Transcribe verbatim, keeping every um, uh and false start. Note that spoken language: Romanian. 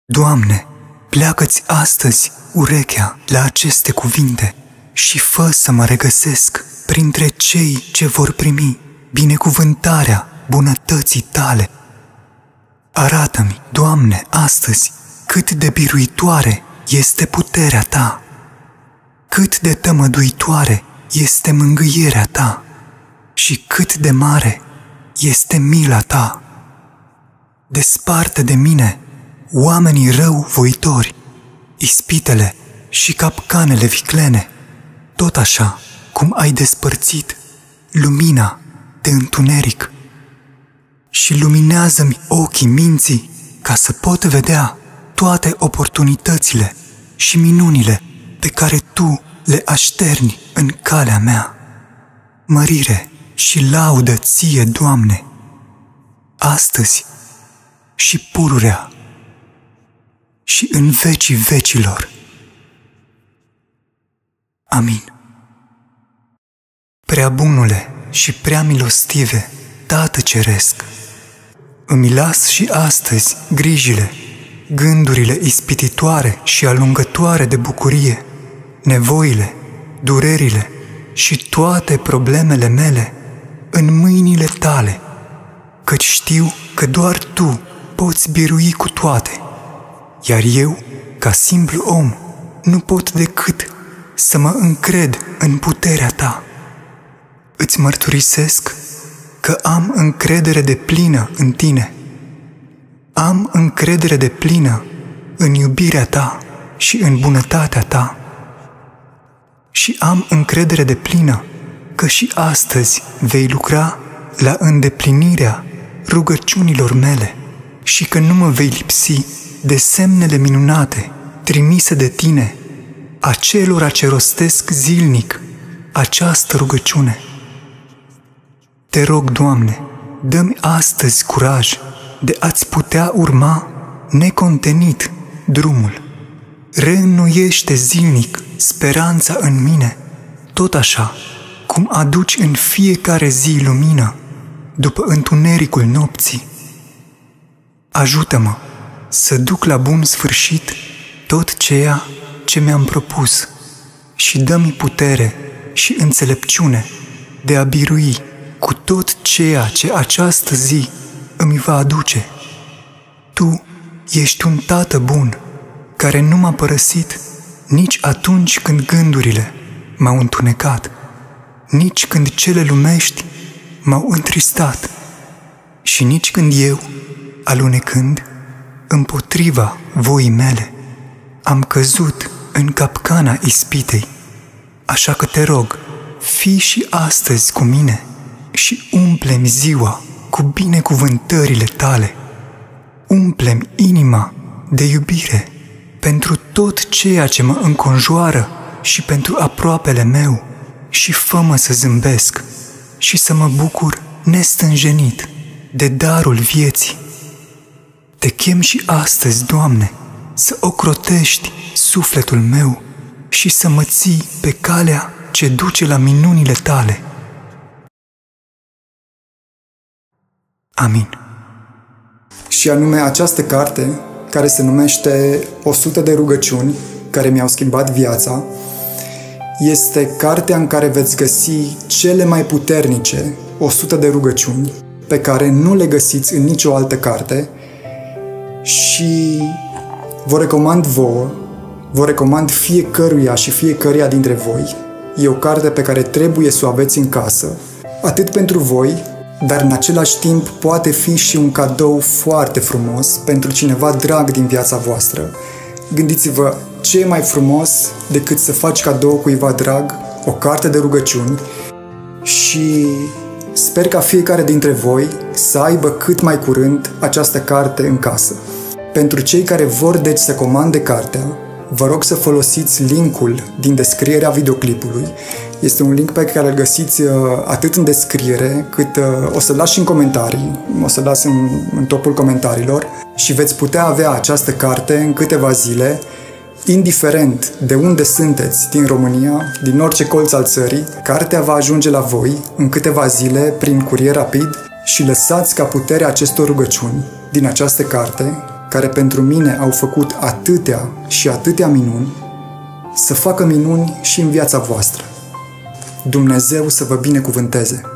Doamne, pleacă-ți astăzi urechea la aceste cuvinte și fă să mă regăsesc printre cei ce vor primi binecuvântarea bunătății Tale. Arată-mi, Doamne, astăzi cât de biruitoare este puterea Ta, cât de tămăduitoare este mângâierea Ta și cât de mare este mila Ta. Desparte de mine oamenii răuvoitori, ispitele și capcanele viclene, tot așa cum ai despărțit lumina de întuneric. Și luminează-mi ochii minții ca să pot vedea toate oportunitățile și minunile pe care Tu le așterni în calea mea. Mărire și laudă Ție, Doamne, astăzi și pururea și în vecii vecilor. Amin. Prea bunule și prea milostive, Tată Ceresc, îmi las și astăzi grijile, gândurile ispititoare și alungătoare de bucurie, nevoile, durerile și toate problemele mele în mâinile Tale, căci știu că doar Tu poți birui cu toate, iar eu, ca simplu om, nu pot decât să mă încred în puterea Ta. Îți mărturisesc că am încredere deplină în Tine. Am încredere deplină în iubirea Ta și în bunătatea Ta. Și am încredere deplină că și astăzi vei lucra la îndeplinirea rugăciunilor mele și că nu mă vei lipsi de semnele minunate trimise de Tine, acelora ce rostesc zilnic această rugăciune. Te rog, Doamne, dă-mi astăzi curaj de a-ți putea urma necontenit drumul. Reînnoiește zilnic speranța în mine, tot așa cum aduci în fiecare zi lumină după întunericul nopții. Ajută-mă să duc la bun sfârșit tot ceea ce mi-am propus și dă-mi putere și înțelepciune de a birui cu tot ceea ce această zi îmi va aduce. Tu ești un Tată bun, care nu m-a părăsit nici atunci când gândurile m-au întunecat, nici când cele lumești m-au întristat și nici când eu, alunecând împotriva voii mele, am căzut în capcana ispitei. Așa că te rog, fii și astăzi cu mine și umple-mi ziua cu binecuvântările Tale. Umple-mi inima de iubire pentru tot ceea ce mă înconjoară și pentru aproapele meu și fă-mă să zâmbesc și să mă bucur nestânjenit de darul vieții. Te chem și astăzi, Doamne, să ocrotești sufletul meu și să mă ții pe calea ce duce la minunile Tale. Amin. Și anume această carte, care se numește o sută de rugăciuni care mi-au schimbat viața, este cartea în care veți găsi cele mai puternice o sută de rugăciuni pe care nu le găsiți în nicio altă carte și vă recomand vouă, vă recomand fiecăruia și fiecăruia dintre voi. E o carte pe care trebuie să o aveți în casă, atât pentru voi, dar în același timp poate fi și un cadou foarte frumos pentru cineva drag din viața voastră. Gândiți-vă, ce e mai frumos decât să faci cadou cuiva drag o carte de rugăciuni și sper ca fiecare dintre voi să aibă cât mai curând această carte în casă. Pentru cei care vor deci să comande cartea, vă rog să folosiți linkul din descrierea videoclipului. Este un link pe care îl găsiți atât în descriere, cât o să-l las și în comentarii, o să-l las în, în topul comentariilor și veți putea avea această carte în câteva zile, indiferent de unde sunteți din România, din orice colț al țării. Cartea va ajunge la voi în câteva zile prin curier rapid și lăsați ca puterea acestor rugăciuni din această carte care pentru mine au făcut atâtea și atâtea minuni, să facă minuni și în viața voastră. Dumnezeu să vă binecuvânteze!